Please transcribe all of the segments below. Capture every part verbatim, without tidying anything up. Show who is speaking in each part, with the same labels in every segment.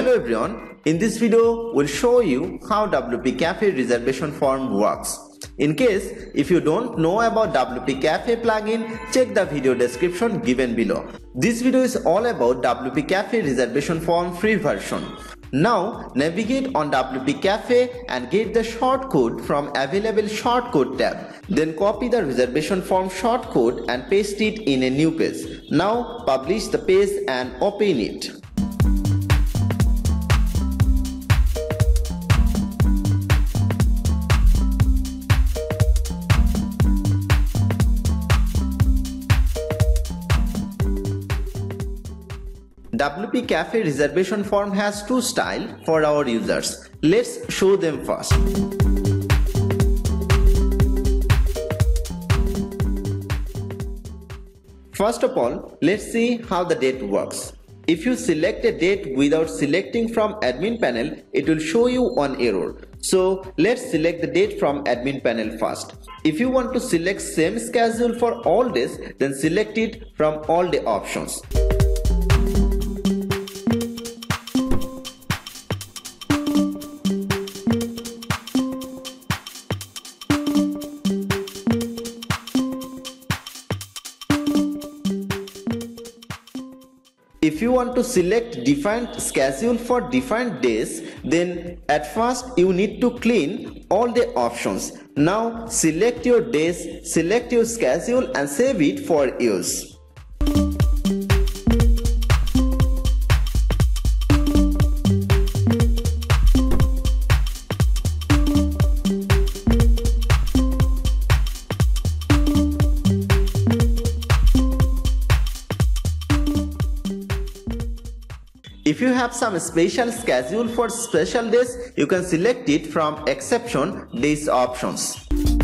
Speaker 1: Hello everyone, in this video we'll show you how W P Café reservation form works. In case if you don't know about W P Café plugin, check the video description given below. This video is all about W P Café reservation form free version. Now navigate on W P Café and get the shortcode from available shortcode tab. Then copy the reservation form shortcode and paste it in a new page. Now publish the page and open it. W P Café reservation form has two styles for our users. Let's show them first. First of all, let's see how the date works. If you select a date without selecting from admin panel, it will show you one error. So let's select the date from admin panel first. If you want to select same schedule for all days, then select it from all day options. If you want to select defined schedule for defined days, then at first you need to clean all the options. Now select your days, select your schedule and save it for use. If you have some special schedule for special days, you can select it from exception days options.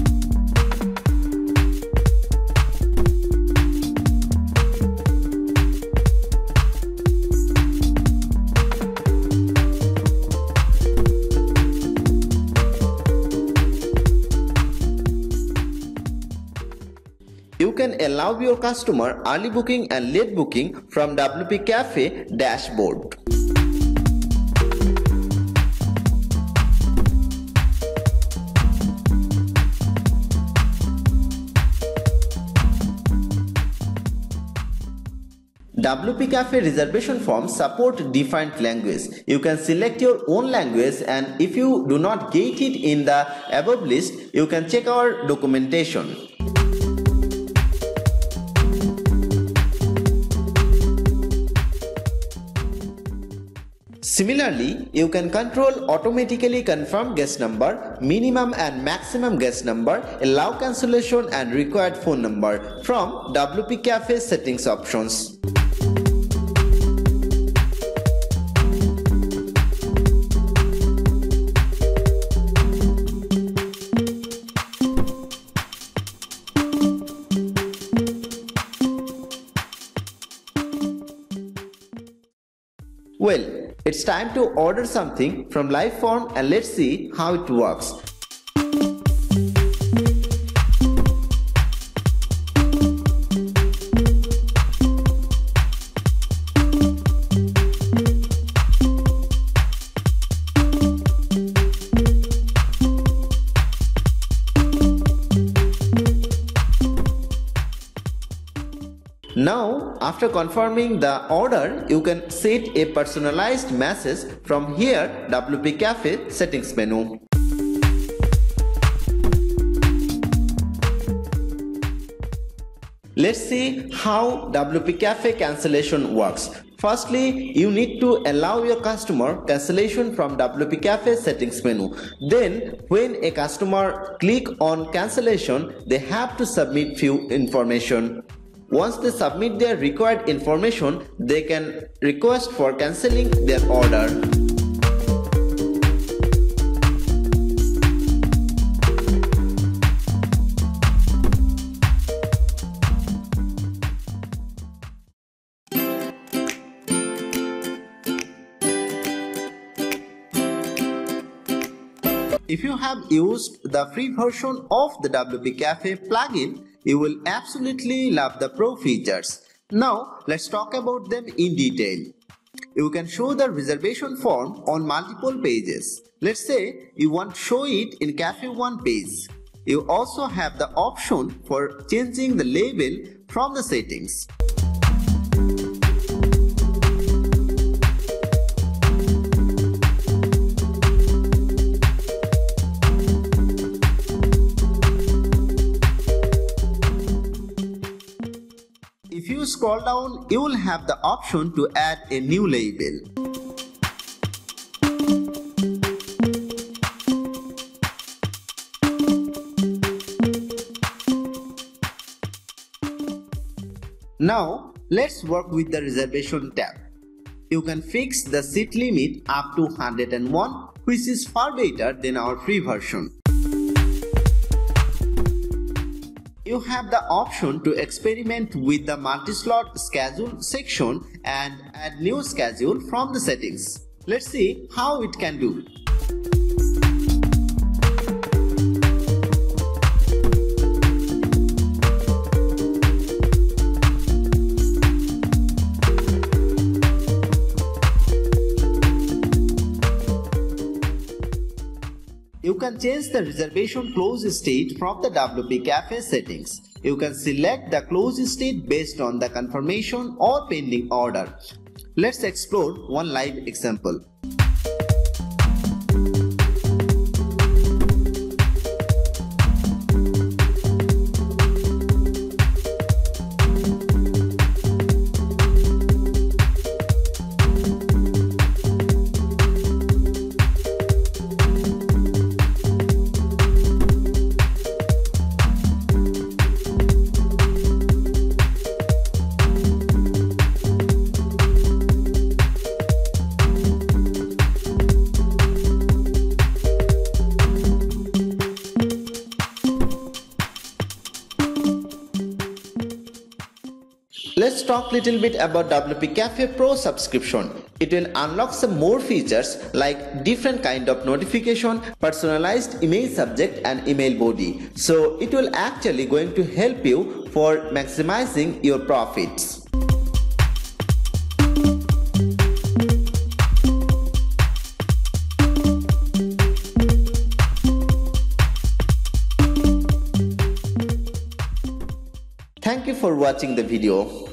Speaker 1: You can allow your customer early booking and late booking from W P Café dashboard. W P Café reservation form support defined language. You can select your own language, and if you do not get it in the above list, you can check our documentation. Similarly, you can control automatically confirm guest number, minimum and maximum guest number, allow cancellation and required phone number from W P Café settings options. Well, it's time to order something from live form and let's see how it works. Now, after confirming the order, you can set a personalized message from here W P Café settings menu. Let's see how W P Café cancellation works. Firstly, you need to allow your customer cancellation from W P Café settings menu. Then, when a customer click on cancellation, they have to submit few information. Once they submit their required information, they can request for cancelling their order. If you have used the free version of the W P Café plugin, you will absolutely love the Pro features. Now let's talk about them in detail. you can show the reservation form on multiple pages. Let's say you want to show it in Cafe one page. You also have the option for changing the label from the settings. If you scroll down, you will have the option to add a new label. Now, let's work with the reservation tab. You can fix the seat limit up to one hundred and one, which is far better than our free version. You have the option to experiment with the multi-slot schedule section and add new schedule from the settings. Let's see how it can do. You can change the reservation close state from the W P Café settings. You can select the close state based on the confirmation or pending order. Let's explore one live example. Let's talk a little bit about W P Café Pro subscription. It will unlock some more features like different kind of notification, personalized email subject and email body. So it will actually going to help you for maximizing your profits. Thank you for watching the video.